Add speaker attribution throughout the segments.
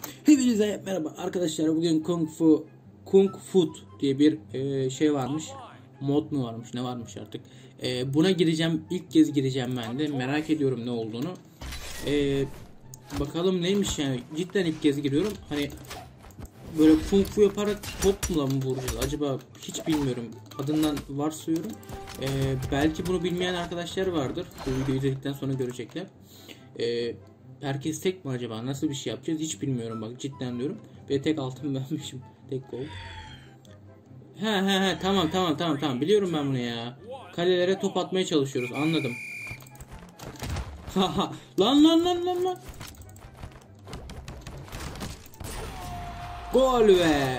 Speaker 1: Hepinize merhaba arkadaşlar. Bugün Kung Fu diye bir şey varmış. Mod mu varmış, ne varmış artık. Buna gireceğim. İlk kez gireceğim ben de. Merak ediyorum ne olduğunu. Bakalım neymiş yani. Cidden ilk kez giriyorum. Hani böyle Kung Fu yaparak topla mı vuracağız acaba, hiç bilmiyorum. Adından varsayıyorum. Belki bunu bilmeyen arkadaşlar vardır. Bu videoyu izledikten sonra görecekler. Herkes tek mi acaba? Nasıl bir şey yapacağız hiç bilmiyorum, bak cidden diyorum. Ve tek altın vermişim. Tek gol. He tamam biliyorum ben bunu ya. Kalelere top atmaya çalışıyoruz, anladım. lan. Gol be.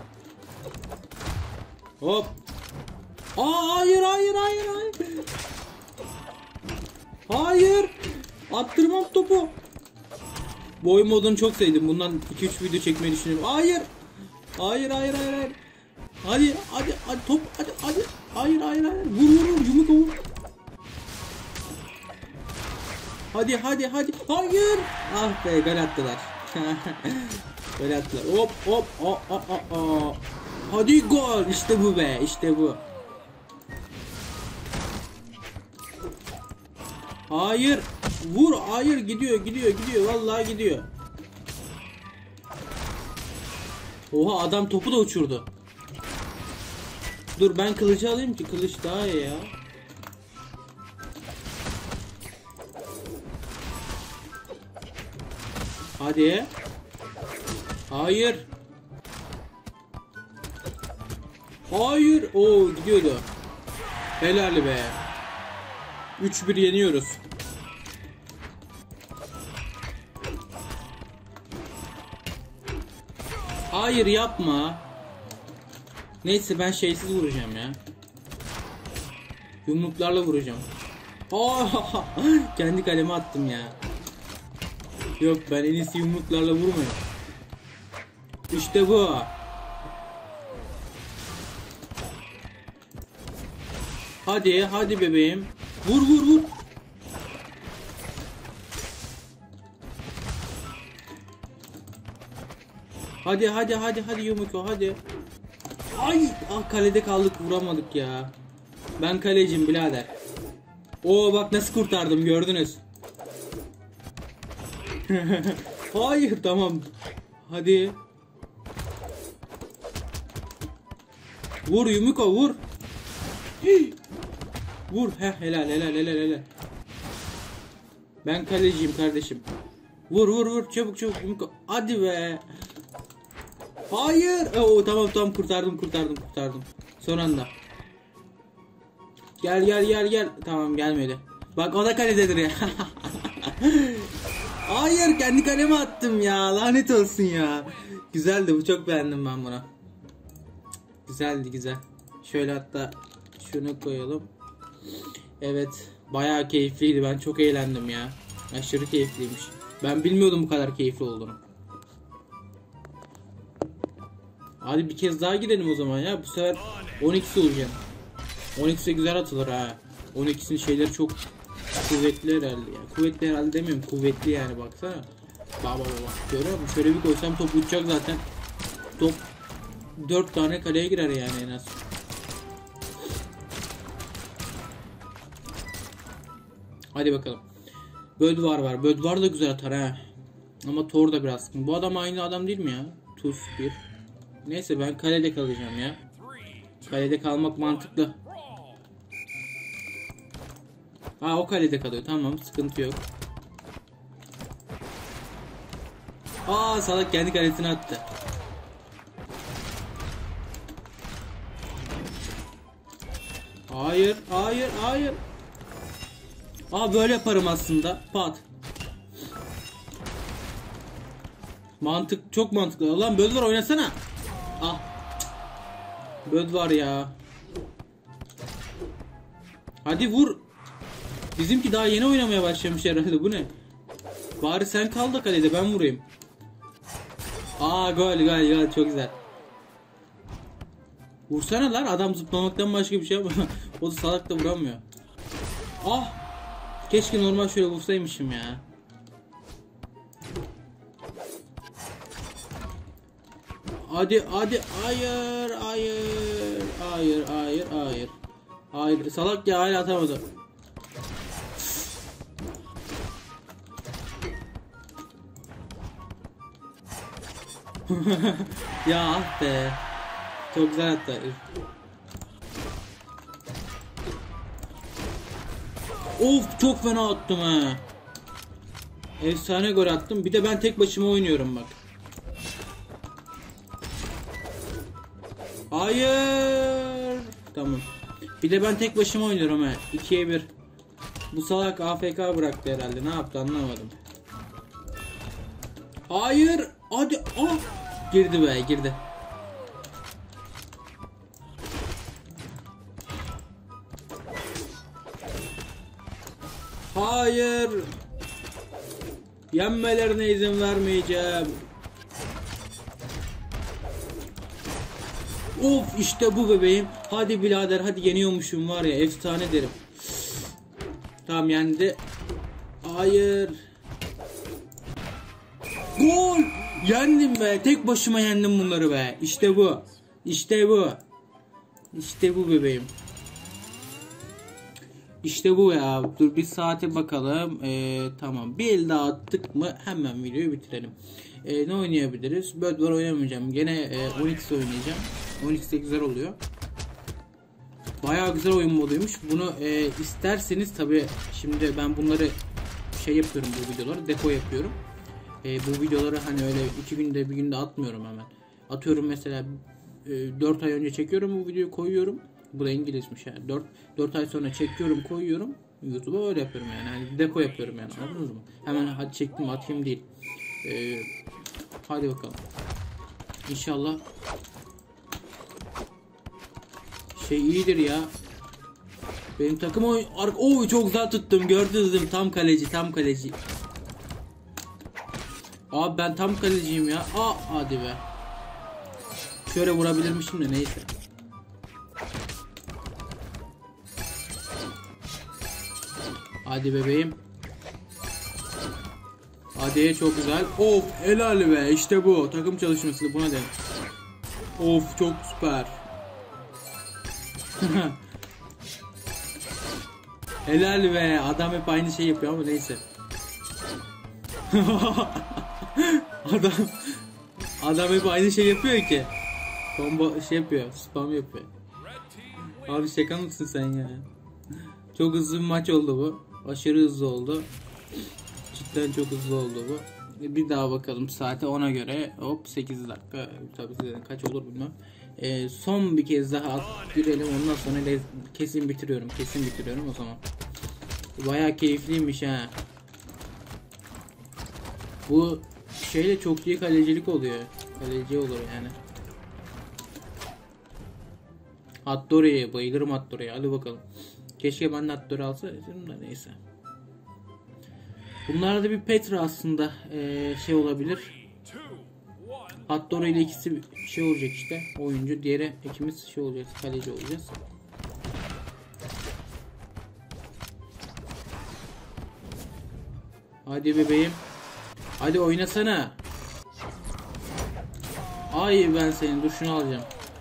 Speaker 1: Hop. Hayır. Hayır. Attırmam topu. Bu oyun modunu çok sevdim. Bundan 2-3 video çekmeyi düşünüyorum. Hayır. Hadi top hadi. Hayır. Vur yumruk vur. Hadi. Hayır. Ah be, gol attılar. Gol attılar. Hop. Hadi gol. İşte bu be. İşte bu. Hayır. Vur. Hayır, gidiyor. Vallahi gidiyor. Oha, adam topu da uçurdu. Dur, ben kılıcı alayım ki kılıç daha iyi ya. Hadi. Hayır. Oo, gidiyordu. Helal be. 3-1 yeniyoruz. Hayır, yapma. Neyse, ben şeysiz vuracağım ya. Yumruklarla vuracağım. Kendi kaleme attım ya. Yok, ben en iyisi yumruklarla vurmayayım. İşte bu. Hadi bebeğim. Vur. Hadi Yumiko, hadi. Ay, kalede kaldık, vuramadık ya. Ben kalecim birader. Oo, bak nasıl kurtardım, gördünüz. Hayır, tamam. Hadi. Vur Yumiko, vur. Vur. Helal. Ben kaleciyim kardeşim. Vur çabuk Yumiko. Hadi be. Hayır. Oo, tamam kurtardım. Son anda. Gel. Tamam, gelmedi. Bak, o da kalededir ya. Hayır, kendi kaleme attım ya. Lanet olsun ya. Güzeldi bu, çok beğendim ben bunu. Güzel. Şöyle hatta şunu koyalım. Evet, bayağı keyifliydi. Ben çok eğlendim ya. Aşırı keyifliymiş. Ben bilmiyordum bu kadar keyifli olduğunu. Hadi bir kez daha gidelim o zaman ya. Bu sefer 12'si olacağım. 12'si güzel atılır ha. 12'sinin şeyleri çok kuvvetli herhalde ya. Kuvvetli herhalde demiyorum. Kuvvetli yani, baksana. Bak. Görüyor musun? Şöyle bir koysam top uçacak zaten. Top 4 tane kaleye girer yani en az. Hadi bakalım. Bödvar var. Bödvar da güzel atar ha. Ama Thor da biraz. Bu adam aynı adam değil mi ya? Tuz 1. Neyse, ben kalede kalacağım ya. Kalede kalmak mantıklı. O kalede kalıyor. Tamam, sıkıntı yok. Salak kendi kalesine attı. Hayır. Böyle yaparım aslında. Pat. Çok mantıklı. Lan Bödvar oynasana. Bödvar ya. Hadi vur. Bizimki daha yeni oynamaya başlamış herhalde. Bu ne? Bari sen kal da kalede, ben vurayım. Gol. Çok güzel. Vursana lan, adam zıplamaktan başka bir şey yapmıyor. O da salak da vuramıyor. Keşke normal şöyle vursaymışım ya. Hadi hadi, hayır hayır hayır hayır hayır. Hayır salak ya, hala atamadı. Ya ah be. Çok güzel attı. Of, çok fena attım ha. Efsane gol attım. Bir de ben tek başıma oynuyorum bak. Hayır. Tamam. Bir de ben tek başıma oynuyorum ha. 2'ye 1. Bu salak AFK bıraktı herhalde. Ne yaptı anlamadım. Hayır. Hadi. Ah. Girdi be, girdi. Hayır. Yenmelerine izin vermeyeceğim. Of, işte bu bebeğim. Hadi birader, hadi yeniyormuşum var ya, efsane derim. Tamam, yendi. Hayır. Gol. Yendim be. Tek başıma yendim bunları be. İşte bu. İşte bu. İşte bu bebeğim. İşte bu ya. Dur bir saate bakalım. Tamam. Bir el daha attık mı hemen videoyu bitirelim. Ne oynayabiliriz? Bödvar oynamayacağım. Gene Onyx oynayacağım. Onyx de güzel oluyor. Bayağı güzel oyun moduymuş. Bunu isterseniz tabi, şimdi ben bunları şey yapıyorum, bu videoları depo yapıyorum. Bu videoları hani öyle 2 günde bir günde atmıyorum hemen. Atıyorum mesela 4 ay önce çekiyorum bu videoyu, koyuyorum. Bu da İngilizmiş yani. 4 ay sonra çekiyorum, koyuyorum. YouTube'a öyle yapıyorum yani. Hani depo yapıyorum yani. Anladınız mı? Hemen hadi çektim atayım değil. Hadi bakalım. İnşallah şey iyidir ya. Benim takım oy çok güzel tuttum. Gördünüz mü? Tam kaleci, tam kaleci. Abi ben tam kaleciyim ya. Hadi be. Şöyle vurabilirmişim de neyse. Hadi bebeğim. Hadi, çok güzel. Of, helal be. İşte bu. Takım çalışması, buna de. Of, çok süper. Helal be. Adam hep aynı şey yapıyor ama neyse. Adam hep aynı şey yapıyor ki. Bomba şey yapıyor, spam yapıyor. Abi şaka mısın sen ya? Çok hızlı bir maç oldu bu. Aşırı hızlı oldu. Cidden çok hızlı oldu bu. Bir daha bakalım saate, ona göre. Hop, 8 dakika. Tabii kaç olur bilmem. Son bir kez daha girelim, ondan sonra kesin bitiriyorum. Kesin bitiriyorum o zaman. Bayağı keyifliymiş ha. Bu şeyle çok iyi kalecilik oluyor. Kaleci olur yani. Hattori'ye bayılırım, Hattori'ye. Hadi bakalım. Keşke ben de Hattori alsaydım da neyse. Bunlarda bir Petra aslında şey olabilir. Hattori ile ikisi şey olacak işte. Oyuncu, diğeri ikimiz şey olacağız. Kaleci olacağız. Hadi bebeğim. Hadi oynasana. Ay ben senin, dur şunu alacağım.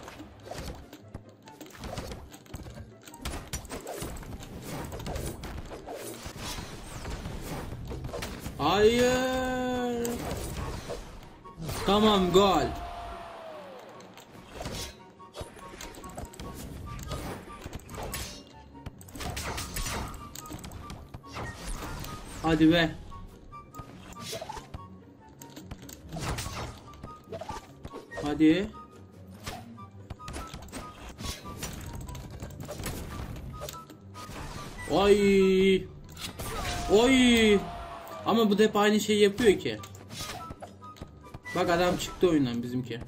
Speaker 1: Hayır. Tamam, gol. Hadi be. Hadi. Oy. Oy. Ama bu da hep aynı şeyi yapıyor ki. Bak adam çıktı oyundan bizimki.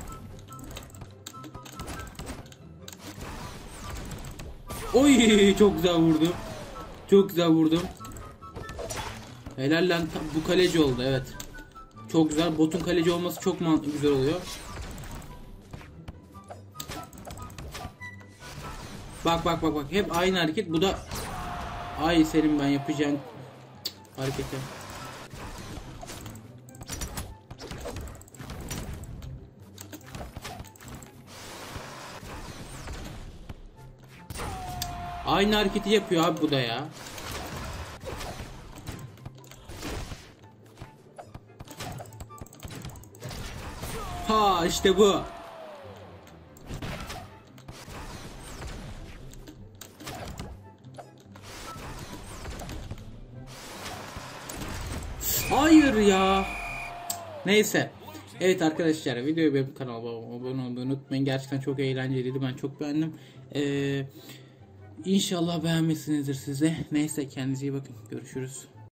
Speaker 1: Oy, çok güzel vurdum. Çok güzel vurdum. Helal lan, bu kaleci oldu evet. Çok güzel, botun kaleci olması çok güzel oluyor. Bak bak bak bak, hep aynı hareket, bu da ay senin ben yapacağım hareketi. Aynı hareketi yapıyor abi bu da ya. Ha işte bu. Hayır ya. Neyse. Evet arkadaşlar, videoyu beğenip kanalıma abone olmayı unutmayın. Gerçekten çok eğlenceliydi. Ben çok beğendim. İnşallah beğenmişsinizdir size. Neyse, kendinize iyi bakın. Görüşürüz.